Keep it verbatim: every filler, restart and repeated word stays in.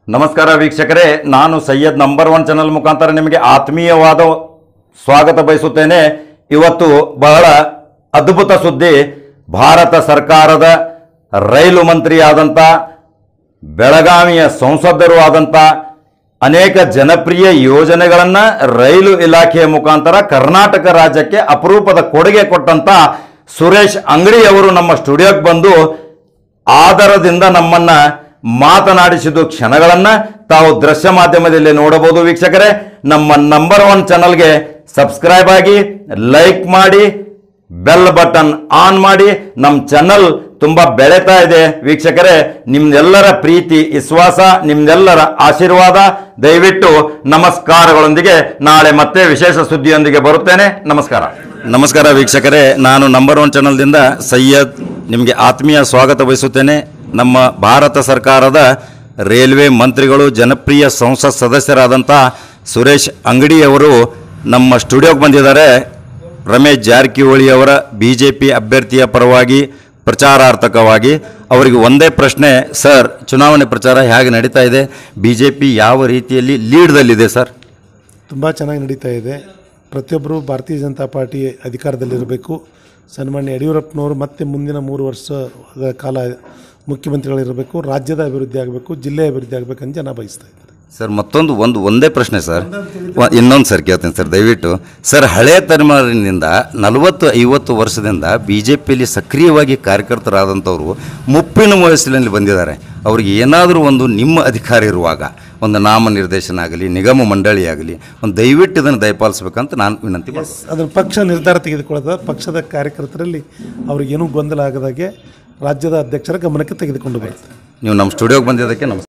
ನಮಸ್ಕಾರ ವೀಕ್ಷಕರೇ, ನಾನು ಸೈಯದ್ ನಂಬರ್ ಒನ್ ಚಾನಲ್ ಮುಖಾಂತರ ನಿಮಗೆ ಆತ್ಮೀಯವಾದ ಸ್ವಾಗತ ಬಯಸುತ್ತೇನೆ. ಇವತ್ತು ಬಹಳ ಅದ್ಭುತ ಸುದ್ದಿ. ಭಾರತ ಸರ್ಕಾರದ ರೈಲು ಮಂತ್ರಿಯಾದಂಥ, ಬೆಳಗಾವಿಯ ಸಂಸದರು ಆದಂಥ, ಅನೇಕ ಜನಪ್ರಿಯ ಯೋಜನೆಗಳನ್ನು ರೈಲು ಇಲಾಖೆಯ ಮುಖಾಂತರ ಕರ್ನಾಟಕ ರಾಜ್ಯಕ್ಕೆ ಅಪರೂಪದ ಕೊಡುಗೆ ಕೊಟ್ಟಂತ ಸುರೇಶ್ ಅಂಗಡಿ ಅವರು ನಮ್ಮ ಸ್ಟುಡಿಯೋಕ್ಕೆ ಬಂದು ಆದರದಿಂದ ನಮ್ಮನ್ನ ಮಾತನಾಡಿಸಿದ ಕ್ಷಣಗಳನ್ನು ತಾವು ದೃಶ್ಯ ಮಾಧ್ಯಮದಲ್ಲಿ ನೋಡಬಹುದು. ವೀಕ್ಷಕರೇ, ನಮ್ಮ ನಂಬರ್ ಒನ್ ಚಾನಲ್ಗೆ ಸಬ್ಸ್ಕ್ರೈಬ್ ಆಗಿ, ಲೈಕ್ ಮಾಡಿ, ಬೆಲ್ ಬಟನ್ ಆನ್ ಮಾಡಿ. ನಮ್ಮ ಚಾನಲ್ ತುಂಬಾ ಬೆಳೀತಾ ಇದೆ ವೀಕ್ಷಕರೇ. ನಿಮ್ದೆಲ್ಲರ ಪ್ರೀತಿ, ವಿಶ್ವಾಸ, ನಿಮ್ದೆಲ್ಲರ ಆಶೀರ್ವಾದ. ದಯವಿಟ್ಟು ನಮಸ್ಕಾರಗಳೊಂದಿಗೆ ನಾಳೆ ಮತ್ತೆ ವಿಶೇಷ ಸುದ್ದಿಯೊಂದಿಗೆ ಬರುತ್ತೇನೆ. ನಮಸ್ಕಾರ. ನಮಸ್ಕಾರ ವೀಕ್ಷಕರೇ, ನಾನು ನಂಬರ್ ಒನ್ ಚಾನಲ್ದಿಂದ ಸೈಯದ್ ನಿಮಗೆ ಆತ್ಮೀಯ ಸ್ವಾಗತ ಬಯಸುತ್ತೇನೆ. ನಮ್ಮ ಭಾರತ ಸರ್ಕಾರದ ರೈಲ್ವೆ ಮಂತ್ರಿಗಳು, ಜನಪ್ರಿಯ ಸಂಸತ್ ಸದಸ್ಯರಾದಂಥ ಸುರೇಶ್ ಅಂಗಡಿ ಅವರು ನಮ್ಮ ಸ್ಟುಡಿಯೋಗೆ ಬಂದಿದ್ದಾರೆ. ರಮೇಶ್ ಜಾರಕಿಹೊಳಿ ಅವರ ಬಿ ಜೆ ಪಿ ಅಭ್ಯರ್ಥಿಯ ಪರವಾಗಿ ಪ್ರಚಾರಾರ್ಥಕವಾಗಿ ಅವರಿಗೆ ಒಂದೇ ಪ್ರಶ್ನೆ. ಸರ್, ಚುನಾವಣೆ ಪ್ರಚಾರ ಹೇಗೆ ನಡೀತಾ ಇದೆ? ಬಿ ಜೆ ಪಿ ಯಾವ ರೀತಿಯಲ್ಲಿ ಲೀಡ್ದಲ್ಲಿದೆ ಸರ್? ತುಂಬ ಚೆನ್ನಾಗಿ ನಡೀತಾ ಇದೆ. ಪ್ರತಿಯೊಬ್ಬರು ಭಾರತೀಯ ಜನತಾ ಪಾರ್ಟಿ ಅಧಿಕಾರದಲ್ಲಿರಬೇಕು. ಸನ್ಮಾನ್ಯ ಯಡಿಯೂರಪ್ಪನವರು ಮತ್ತೆ ಮುಂದಿನ ಮೂರು ವರ್ಷದ ಕಾಲ ಮುಖ್ಯಮಂತ್ರಿಗಳಿರಬೇಕು. ರಾಜ್ಯದ ಅಭಿವೃದ್ಧಿ ಆಗಬೇಕು, ಜಿಲ್ಲೆಯ ಅಭಿವೃದ್ಧಿ ಆಗಬೇಕಂತ ಜನ ಬಯಸ್ತಾ ಇದ್ದಾರೆ ಸರ್. ಮತ್ತೊಂದು ಒಂದು ಒಂದೇ ಪ್ರಶ್ನೆ ಸರ್, ಇನ್ನೊಂದು ಸರ್ ಕೇಳ್ತೀನಿ ಸರ್ ದಯವಿಟ್ಟು. ಸರ್, ಹಳೆಯ ತಲೆಮಾರಿನಿಂದ ನಲವತ್ತು ಐವತ್ತು ವರ್ಷದಿಂದ ಬಿ ಜೆ ಪಿಯಲ್ಲಿ ಸಕ್ರಿಯವಾಗಿ ಕಾರ್ಯಕರ್ತರಾದಂಥವರು ಮುಪ್ಪಿನ ವಯಸ್ಸಿನಲ್ಲಿ ಬಂದಿದ್ದಾರೆ. ಅವ್ರಿಗೆ ಏನಾದರೂ ಒಂದು ನಿಮ್ಮ ಅಧಿಕಾರ ಇರುವಾಗ ಒಂದು ನಾಮ ನಿರ್ದೇಶನ ಆಗಲಿ, ನಿಗಮ ಮಂಡಳಿ ಆಗಲಿ, ಒಂದು ದಯವಿಟ್ಟು ಇದನ್ನು ದಯಪಾಲಿಸಬೇಕಂತ ನಾನು ವಿನಂತಿ ಮಾಡ್ತೀನಿ. ಅದರ ಪಕ್ಷ ನಿರ್ಧಾರ ತೆಗೆದುಕೊಳ್ಳೋದ ಪಕ್ಷದ ಕಾರ್ಯಕರ್ತರಲ್ಲಿ ಅವ್ರಿಗೇನೂ ಗೊಂದಲ ಆಗದಾಗೆ ರಾಜ್ಯದ ಅಧ್ಯಕ್ಷರ ಗಮನಕ್ಕೆ ತೆಗೆದುಕೊಂಡು ಬರುತ್ತೆ. ನೀವು ನಮ್ಮ ಸ್ಟುಡಿಯೋಗೆ ಬಂದಿದ್ದಕ್ಕೆ ನಮಸ್ಕಾರ.